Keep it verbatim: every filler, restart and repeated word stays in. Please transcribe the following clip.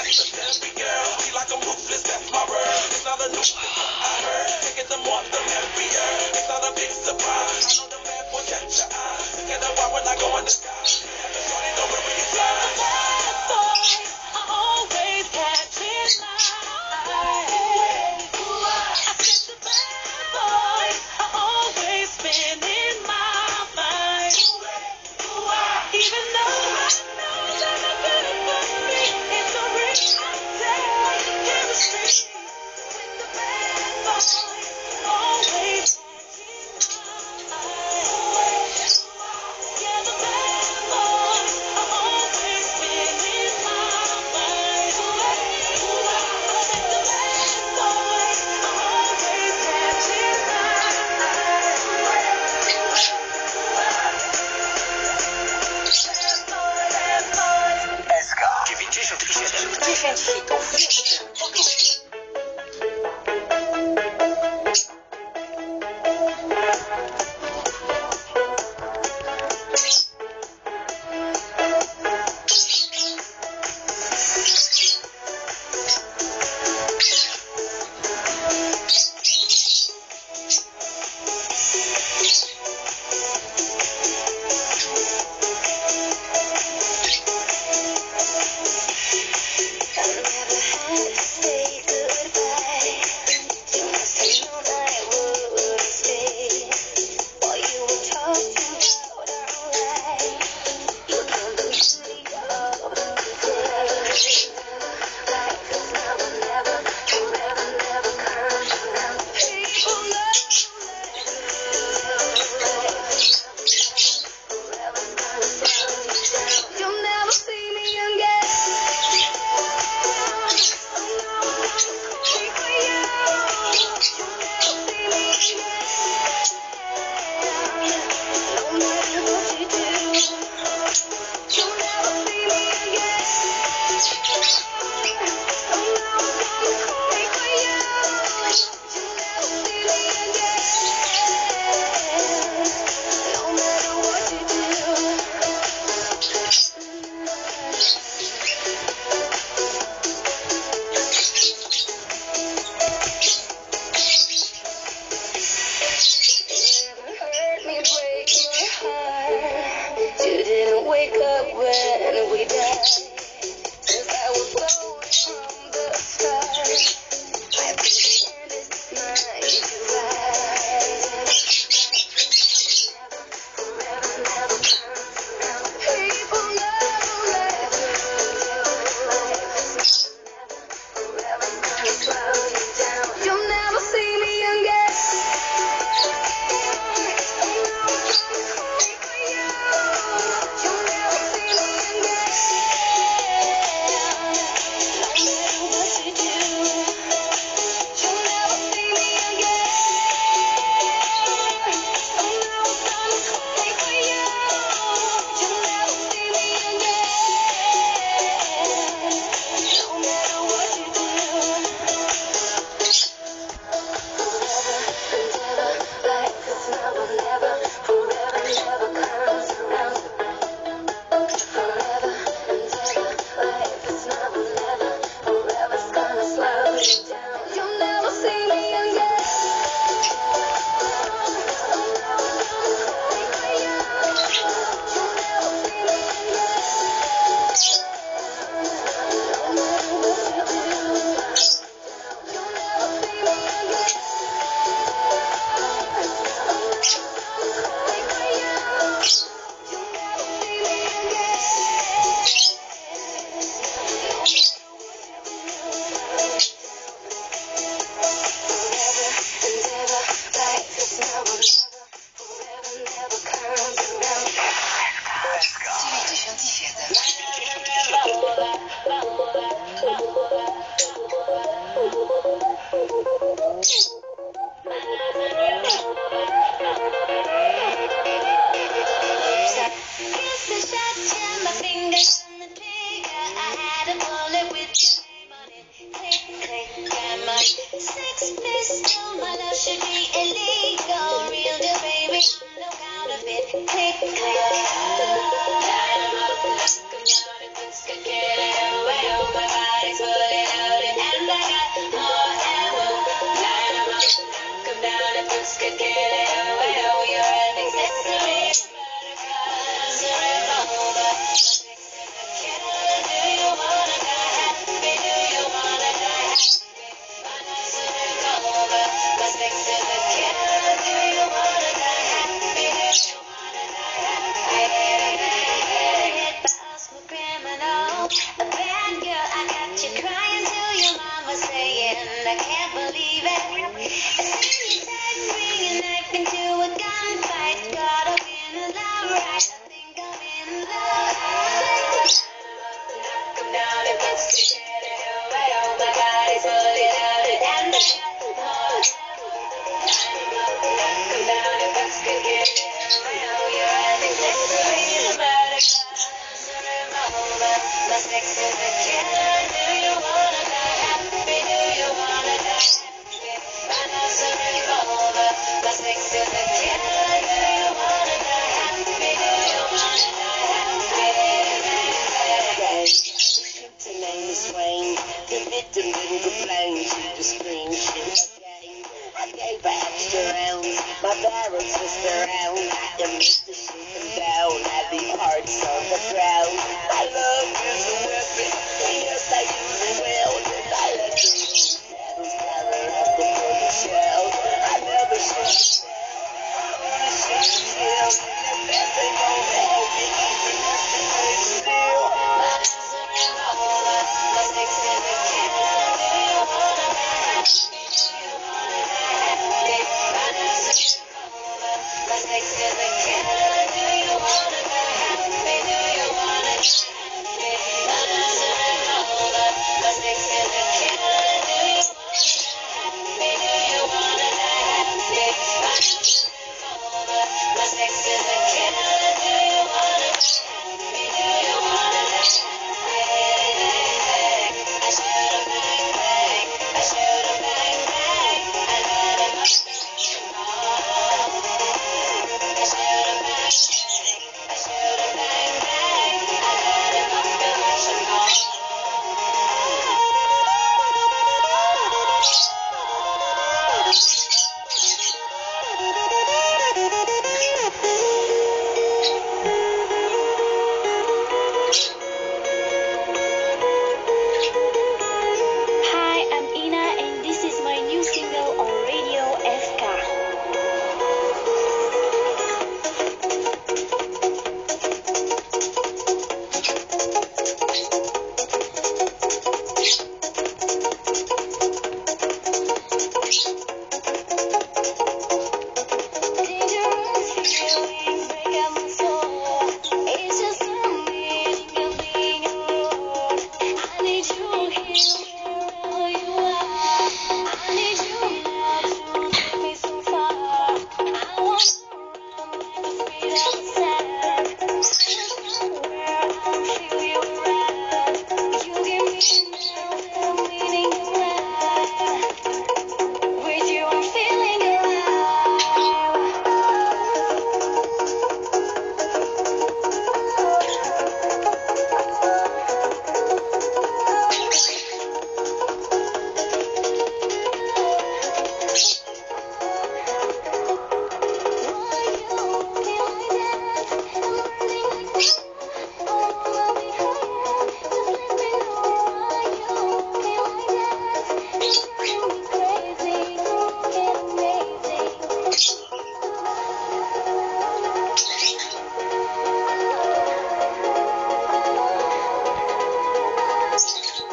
Click, click. I can't believe it. I see you turn, bring a knife into a gunfight. Caught up in a love right. I think I'm in love. Come down and let's get it away. Oh, my body's fully loaded and the come down and let's get it away. Oh, you're an accessory, the murder class, a revolver. My sex is a killer. Do you wanna die happy? Do you wanna die happy? My love's a revolver. My sex is a killer. Do you wanna die happy? Do you wanna die happy? The name is Wayne. The victim didn't complain. She just screamed shit again. I gave her extra rounds. My barrels twist around. And Mister shoot them down. Heavy hearts on the ground. I love this